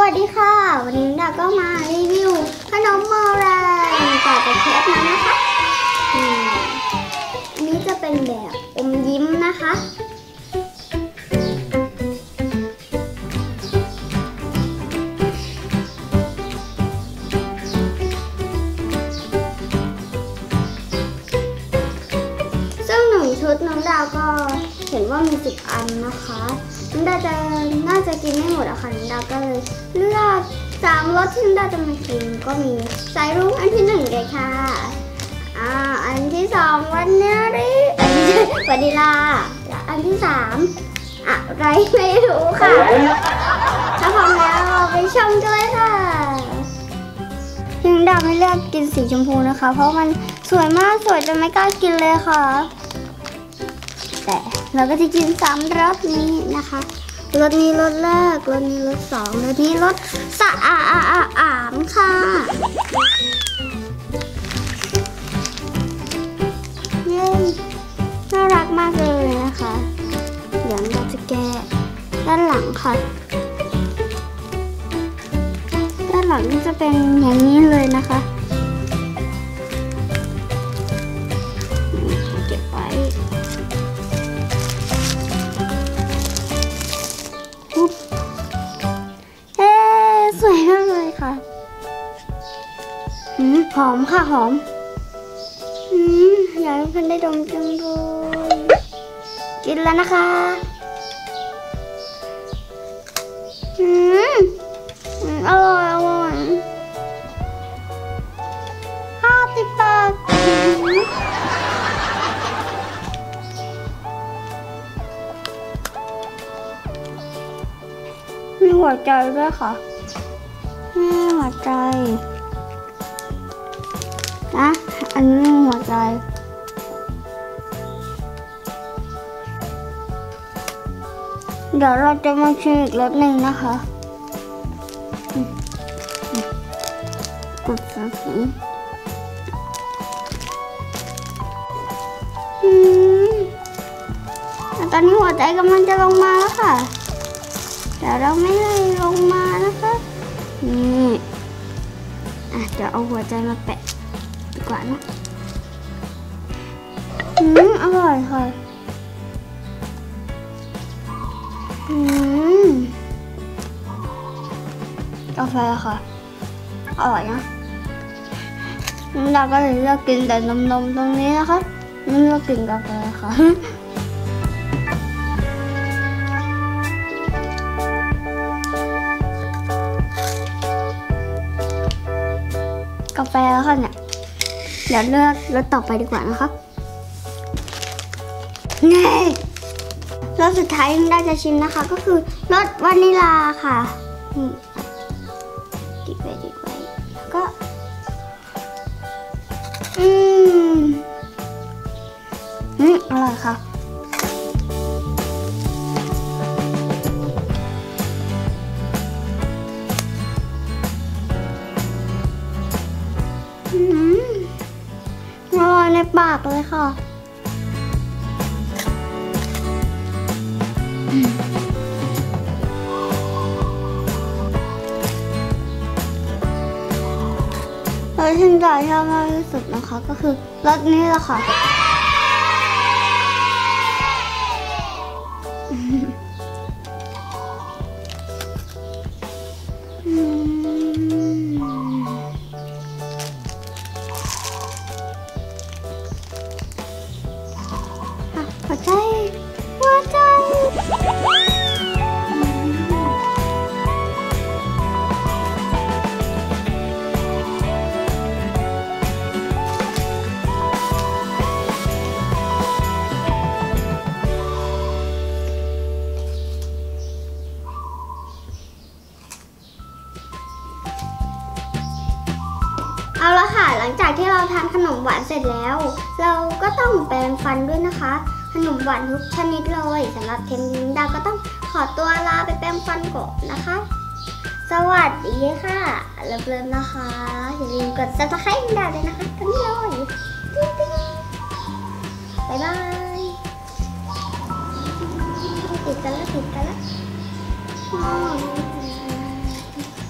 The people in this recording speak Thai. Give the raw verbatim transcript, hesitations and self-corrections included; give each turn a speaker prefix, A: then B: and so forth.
A: วัสดีค่ะวันนี้ดาก็มารีวิวขนมโบราณจากประเทศนั้นนะคะอันนี้จะเป็นแบบอมยิ้มนะคะซึ่งหนึ่งชุดน้องดาวก็เห็นว่ามีสิบอันนะคะน้องดาวจะน่าจะกินไม่หมดอะค่ะน้องดาวก็เลยเลือกสามรสที่น้องดาวจะมากินก็มีสายรุ้งอันที่หนึ่งเลยค่ะอ่าอันที่สองวานิลอันที่วานิลาและอันที่สามอะไรไม่รู้ค่ะถ้าพร้อมแล้วเราไปชมกันเลยค่ะน้องดาวไม่เลือกกินสีชมพูนะคะเพราะมันสวยมากสวยจนไม่กล้ากินเลยค่ะแต่เราก็จะกินสามรสนี้นะคะรสนี้รสแรกรสนี้รสสองรสนี้รสสะอาอาอาอามค่ะเย้น่ารักมากเลยนะคะเดี๋ยวเราจะแกะด้านหลังค่ะด้านหลังจะเป็นอย่างนี้เลยนะคะเก็บไว้เฮ้สวยมากเลยค่ะอืมหอมค่ะหอมอืมอยากให้เพื่อนได้ดมจังเลยกินแล้วนะคะอืมอร่อยอร่อยห้าสิบบาทมีหัวใจด้วยค่ะนี่หัวใจนะอันนี้มีหัวใจเดี๋ยวเราจะมาชิมอีกรสหนึ่งนะคะกดสักทีอืมตอนนี้หัวใจกำลังจะลงมาแล้วค่ะแต่เราไม่ให้ลงมานะคะนี่อ่ะเดี๋ยวเอาหัวใจมาแปะดีกว่านะอืมอร่อยค่ะอืมกาแฟค่ะอร่อยนะน้องดาวก็เลยเลือกกินแต่นมๆตรงนี้นะคะไม่เลือกกินกาแฟค่ะกาแฟแล้วค่ะเนี่ยเดี๋ยวเลือกรสต่อไปดีกว่านะคะนี่รสสุดท้ายที่ได้จะชิมนะคะก็คือรสวานิลาค่ะติดไว้ติดไว้แล้วก็อืมอืมอร่อยค่ะอืมอร่อยในปากเลยค่ะรสที่ดาวชอบมากที่สุดนะคะก็คือรสนี้แหละค่ะหัวใจหัวใจเอาละค่ะหลังจากที่เราทานขนมหวานเสร็จแล้วเราก็ต้องแปรงฟันด้วยนะคะขนมหวานทุกชนิดเลยสำหรับเทมนิ้งดาวก็ต้องขอตัวลาไปแปรงฟันก่อนนะคะสวัสดีค่ะเริ่มๆนะคะอย่าลืมกดซับสไครต์ดาวเลยนะคะทั้งนี้เลยบ๊ายบายติดกันแล้วติดกันแล้ว